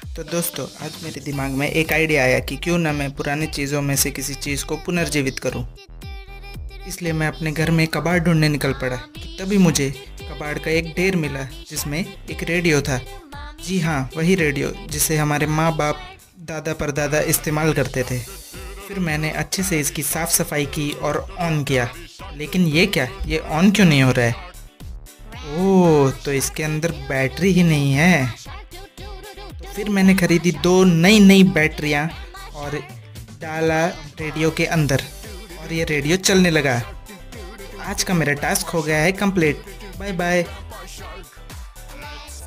तो दोस्तों, आज मेरे दिमाग में एक आइडिया आया कि क्यों ना मैं पुरानी चीज़ों में से किसी चीज़ को पुनर्जीवित करूं। इसलिए मैं अपने घर में कबाड़ ढूंढने निकल पड़ा। तभी मुझे कबाड़ का एक ढेर मिला जिसमें एक रेडियो था। जी हाँ, वही रेडियो जिसे हमारे माँ बाप दादा परदादा इस्तेमाल करते थे। फिर मैंने अच्छे से इसकी साफ़ सफाई की और ऑन किया। लेकिन ये क्या, ये ऑन क्यों नहीं हो रहा है? ओह, तो इसके अंदर बैटरी ही नहीं है। फिर मैंने खरीदी दो नई नई बैटरियाँ और डाला रेडियो के अंदर, और ये रेडियो चलने लगा। आज का मेरा टास्क हो गया है कंप्लीट। Bye bye.